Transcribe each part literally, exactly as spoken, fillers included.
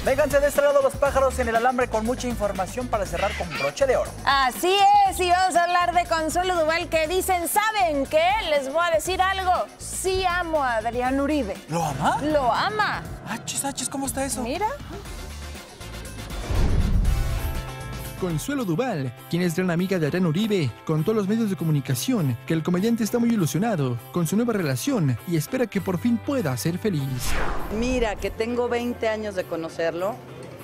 Vénganse de este lado los pájaros en el alambre con mucha información para cerrar con broche de oro. Así es, y vamos a hablar de Consuelo Duval, que dicen, ¿saben qué? Les voy a decir algo. Sí amo a Adrián Uribe. ¿Lo ama? Lo ama. Achis, achis, ¿cómo está eso? Mira. Consuelo Duval, quien es gran amiga de Adrián Uribe, contó a los medios de comunicación que el comediante está muy ilusionado con su nueva relación y espera que por fin pueda ser feliz. Mira, que tengo veinte años de conocerlo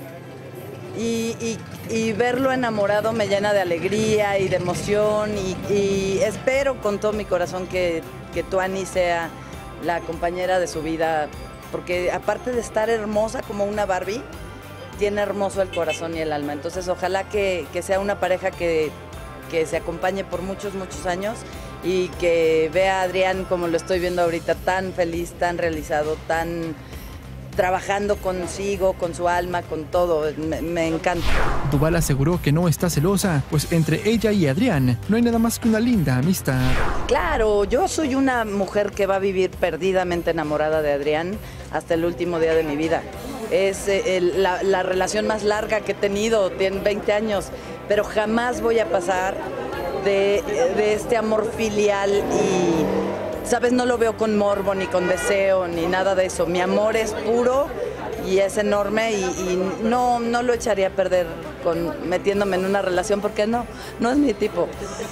y, y, y verlo enamorado me llena de alegría y de emoción y, y espero con todo mi corazón que, que Tuani sea la compañera de su vida, porque aparte de estar hermosa como una Barbie, tiene hermoso el corazón y el alma. Entonces ojalá que, que sea una pareja que, que se acompañe por muchos, muchos años y que vea a Adrián como lo estoy viendo ahorita, tan feliz, tan realizado, tan trabajando consigo, con su alma, con todo. Me, me encanta. Duval aseguró que no está celosa, pues entre ella y Adrián no hay nada más que una linda amistad. Claro, yo soy una mujer que va a vivir perdidamente enamorada de Adrián hasta el último día de mi vida. Es eh, el, la, la relación más larga que he tenido, tiene veinte años, pero jamás voy a pasar de, de este amor filial y, ¿sabes? No lo veo con morbo, ni con deseo, ni nada de eso. Mi amor es puro y es enorme y, y no, no lo echaría a perder con, metiéndome en una relación porque no, no es mi tipo.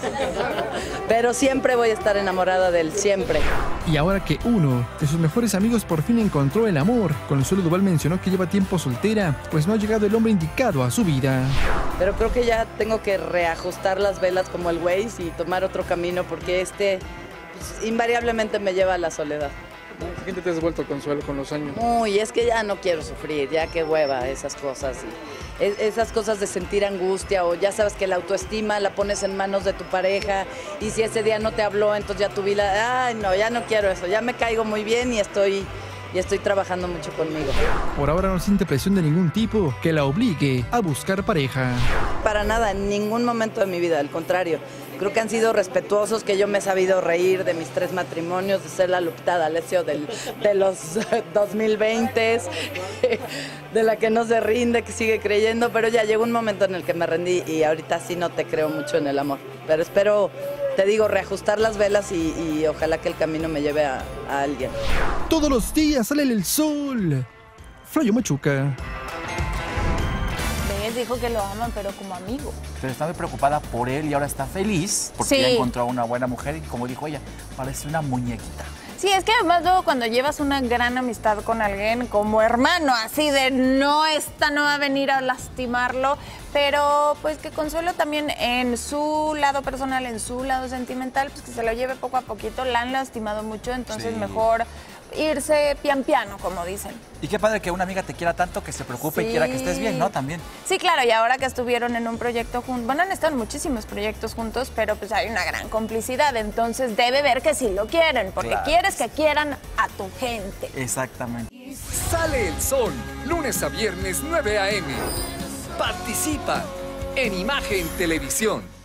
Pero siempre voy a estar enamorada de él, siempre. Y ahora que uno de sus mejores amigos por fin encontró el amor, Consuelo Duval mencionó que lleva tiempo soltera, pues no ha llegado el hombre indicado a su vida. Pero creo que ya tengo que reajustar las velas como el Waze y tomar otro camino porque este pues, invariablemente me lleva a la soledad. ¿Qué te has vuelto, Consuelo, con los años? Uy, es que ya no quiero sufrir, ya qué hueva esas cosas. Y es, esas cosas de sentir angustia o ya sabes que la autoestima la pones en manos de tu pareja y si ese día no te habló, entonces ya tu vida, ay no, ya no quiero eso, ya me caigo muy bien y estoy, y estoy trabajando mucho conmigo. Por ahora no siente presión de ningún tipo que la obligue a buscar pareja. Para nada, en ningún momento de mi vida, al contrario. Creo que han sido respetuosos, que yo me he sabido reír de mis tres matrimonios, de ser la Lupita D'Alessio del, de los dos mil veinte, de la que no se rinde, que sigue creyendo, pero ya llegó un momento en el que me rendí y ahorita sí no te creo mucho en el amor. Pero espero, te digo, reajustar las velas y, y ojalá que el camino me lleve a, a alguien. Todos los días sale el sol. Flayo Machuca. Dijo que lo aman, pero como amigo. Pero está muy preocupada por él y ahora está feliz porque sí. ya encontró a una buena mujer y como dijo ella, parece una muñequita. Sí, es que además luego cuando llevas una gran amistad con alguien como hermano, así de no, esta no va a venir a lastimarlo, pero pues que Consuelo también en su lado personal, en su lado sentimental, pues que se lo lleve poco a poquito, la han lastimado mucho, entonces sí. Mejor irse pian piano, como dicen. Y qué padre que una amiga te quiera tanto, que se preocupe sí. Y quiera que estés bien, ¿no? También. Sí, claro, y ahora que estuvieron en un proyecto juntos, bueno, han estado en muchísimos proyectos juntos, pero pues hay una gran complicidad, entonces debe ver que sí lo quieren, porque claro. Quieres que quieran a tu gente. Exactamente. Sale el sol, lunes a viernes, nueve a eme. Participa en Imagen Televisión.